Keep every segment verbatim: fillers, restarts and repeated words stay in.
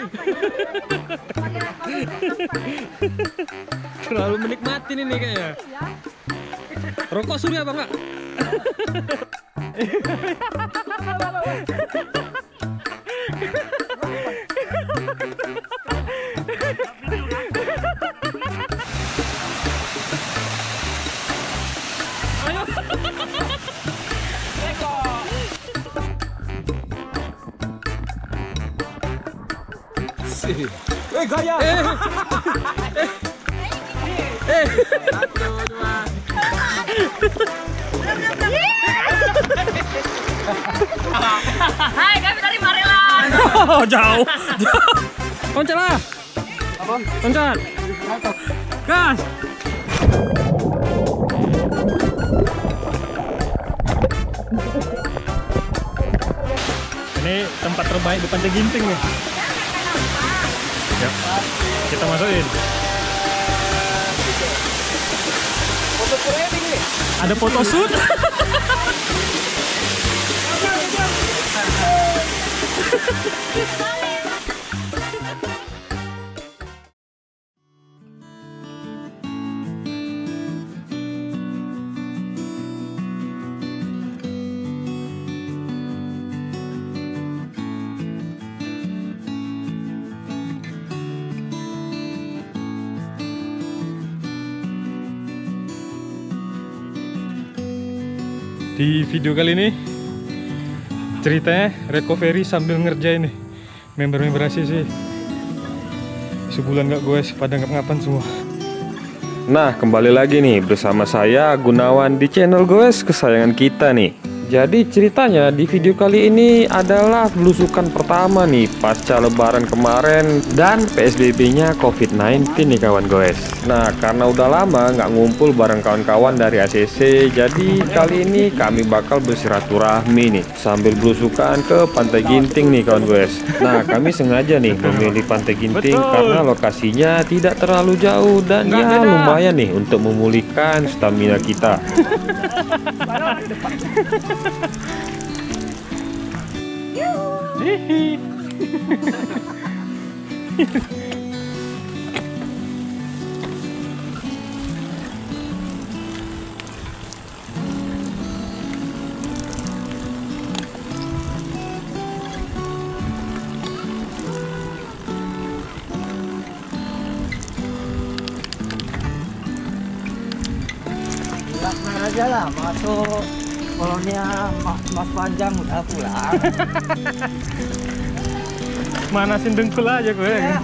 Terlalu menikmati ini kayaknya. Rokok surya apa enggak? Eh gaya. Eh. Eh. Satu, dua. Hai, kami dari Marelan. Oh, jauh. Loncat lah. Apa? Loncat. Gas. Ini tempat terbaik di Pantai Ginting nih. Ya, kita masukin. Foto pre-wedding nih. Ada foto shoot. Di video kali ini ceritanya recovery sambil ngerjain nih member-member A C C. Sebulan gak goes pada ngap-ngapan semua. Nah, kembali lagi nih bersama saya Gunawan di channel Goes kesayangan kita nih. Jadi ceritanya di video kali ini adalah belusukan pertama nih pasca lebaran kemarin dan P S B B-nya COVID sembilan belas nih kawan Goes. Nah, karena udah lama nggak ngumpul bareng kawan-kawan dari A C C, jadi kali ini kami bakal bersilaturahmi nih sambil belusukan ke Pantai Ginting nih kawan Goes. Nah, kami sengaja nih memilih Pantai Ginting Betul. karena lokasinya tidak terlalu jauh dan Nggak ya beda. lumayan nih untuk memulihkan stamina kita. Hihi. Langsung aja lah masuk kolonnya Mas, Mas Panjang udah pulang. Manasin dengkul aja gue. Ya.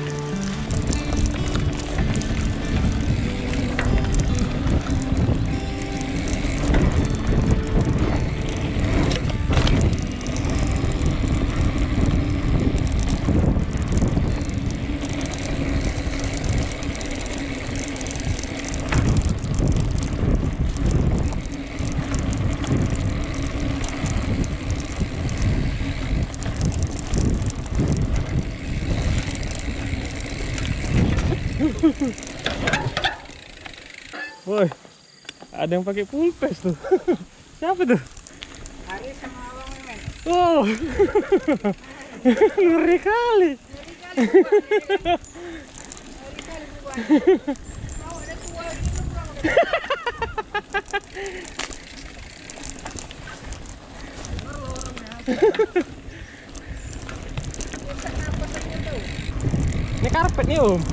Woi, ada yang pakai full face tuh. Siapa tuh? Hari sama Abang Memen. Oh, ngeri kali. Ini karpet nih Om.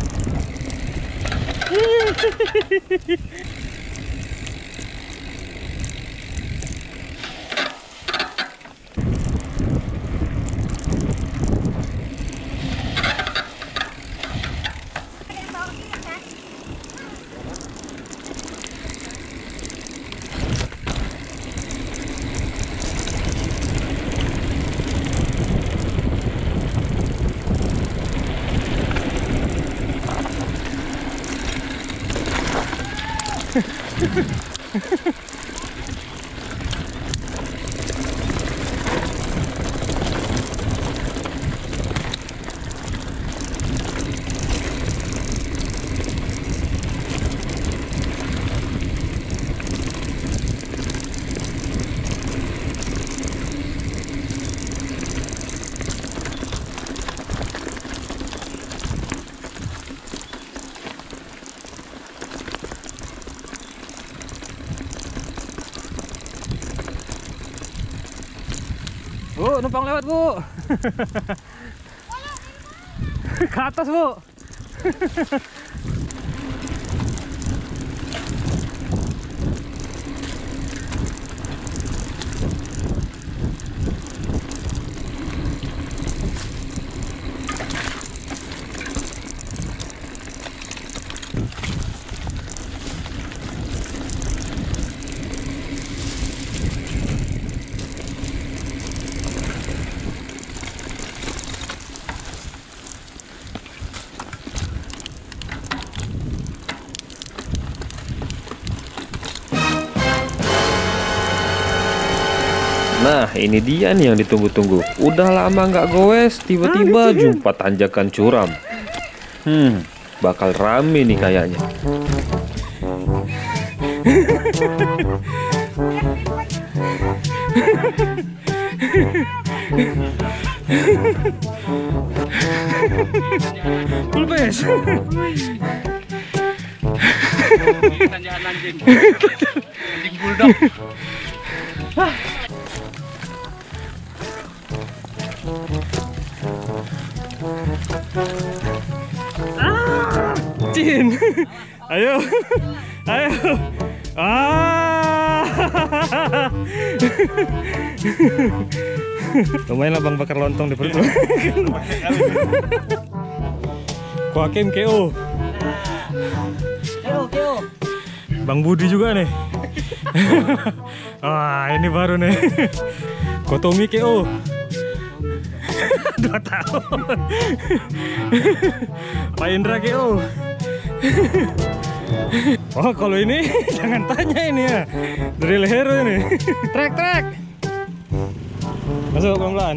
numpang lewat Bu. Ke atas Bu. Nah, ini dia nih yang ditunggu-tunggu. Udah lama nggak goes, tiba-tiba jumpa tanjakan curam. Hmm, bakal rame nih kayaknya. Pulpes. Tanjakan anjing. Anjing bulldog. Ah, Cin. Ayo. Ayo. Ah. Lumayan lah Bang bakar lontong di perut lo. Ko Hakim K O. Keo, keo. Bang Budi juga nih. Wah, ini baru nih. Ko Tommy K O. Dua tahun. Pak Indra K O. Oh, kalau ini jangan tanya ini ya. Drill hero ini. Trek, trek. Masuk pelan-pelan.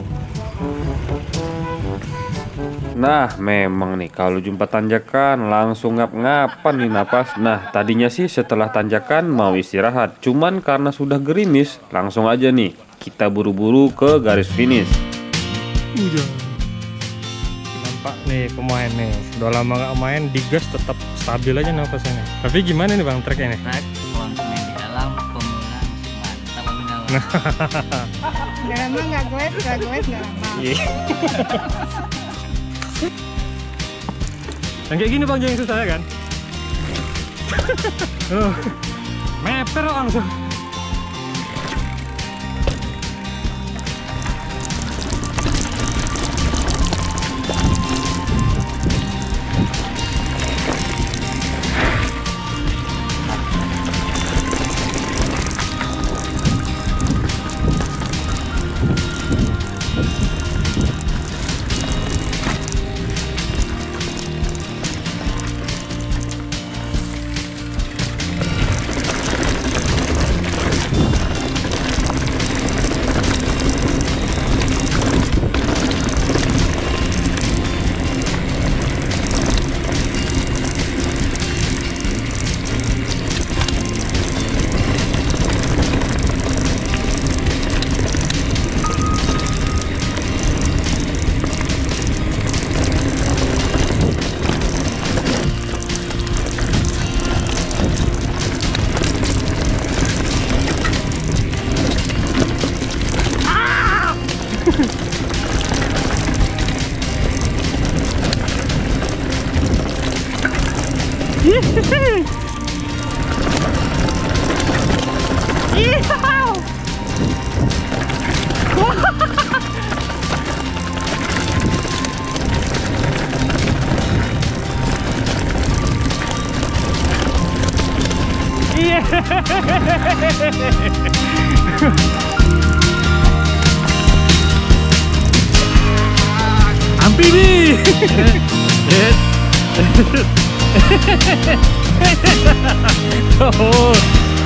Nah, memang nih kalau jumpa tanjakan langsung ngap-ngapan nih napas. Nah, tadinya sih setelah tanjakan mau istirahat, cuman karena sudah gerimis, langsung aja nih kita buru-buru ke garis finish. Udah. Nampak nih pemain nih, udah lama nggak main, digas tetap stabil aja nafasnya nih. Tapi gimana nih Bang treknya nih? Trek, konsumen di dalam, pemula mantap menawar. Nggak lama nggak goes, nggak goes nggak lama. Yang kayak gini Bang yang susah ya kan? Oh, meper langsung. Amfibi. Oh.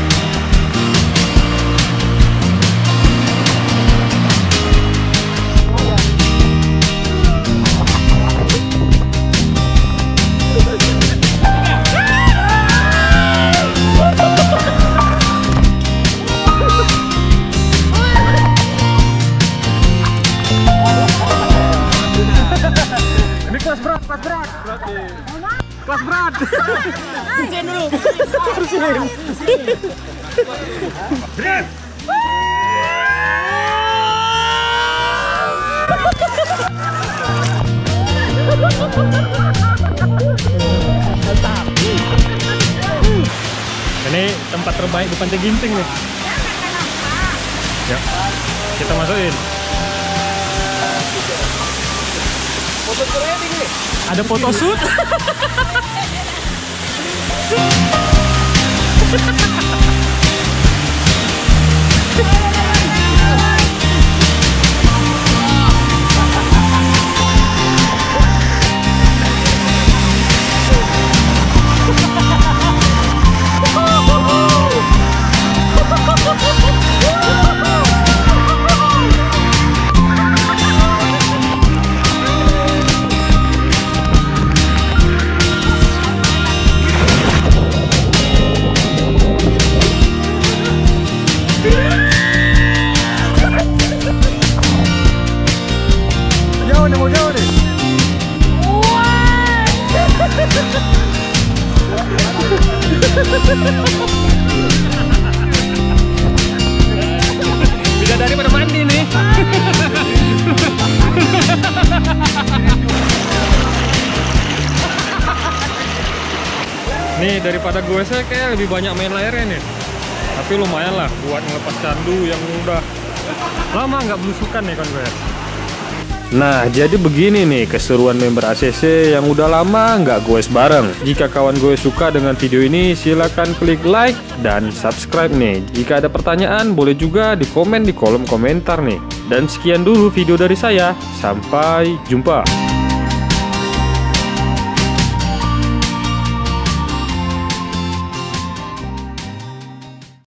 Ini kelas berat, kelas berat. Kelas berat. Bersihin dulu. Bersihin. Berat. Ini tempat terbaik di Pantai Ginting nih. Ya, kita masukin. Ada foto shoot. Jauh nih, mau jauh nih. Bidadari pada mandi nih. Nih daripada gue saya kayak lebih banyak main layarnya nih. Tapi lumayan lah buat ngelepas candu yang udah lama nggak belusukan nih kan gue. Nah, jadi begini nih keseruan member A C C yang udah lama nggak goes bareng. Jika kawan gue suka dengan video ini, silahkan klik like dan subscribe nih. Jika ada pertanyaan, boleh juga di komen di kolom komentar nih. Dan sekian dulu video dari saya. Sampai jumpa.